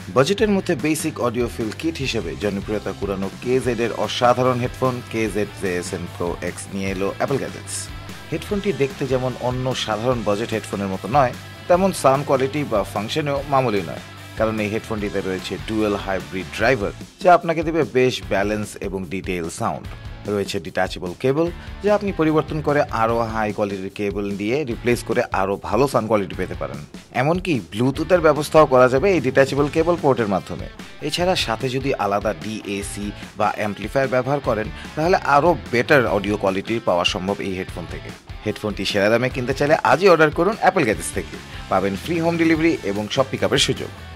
বাজেটের মধ্যে basic audiophile kit হিসেবে জনপ্রিয়তা কুড়ানো KZ এর অসাধারণ headphone KZ ZSN Pro X নিয়ে এলো অ্যাপল গ্যাজেটস। হেডফোনটি দেখতে যেমন অন্য সাধারণ বাজেট হেডফোনের মতো নয়, তেমন সাউন্ড কোয়ালিটি বা ফাংশনেও মামুলি নয়, কারণ এই হেডফোনটিতে রয়েছে ডুয়েল হাইব্রিড ড্রাইভার, যা আপনাকে দেবে বেশ ব্যালেন্স এবং ডিটেইল সাউন্ড। রয়েছে ডিটাচেবল কেবল, যা আপনি পরিবর্তন করে আরও হাই কোয়ালিটির কেবল দিয়ে রিপ্লেস করে আরও ভালো সাউন্ড কোয়ালিটি পেতে পারেন। এমনকি ব্লুটুথের ব্যবস্থাও করা যাবে এই ডিটাচেবল কেবল পোর্টের মাধ্যমে। এছাড়া সাথে যদি আলাদা DAC বা অ্যাম্পলিফায়ার ব্যবহার করেন, তাহলে আরও বেটার অডিও কোয়ালিটি পাওয়া সম্ভব এই হেডফোন থেকে। হেডফোনটি সেরা দামে কিনতে চাইলে আজই অর্ডার করুন অ্যাপল গ্যাজেটস থেকে। পাবেন ফ্রি হোম ডেলিভারি এবং সব পিকআপের সুযোগ।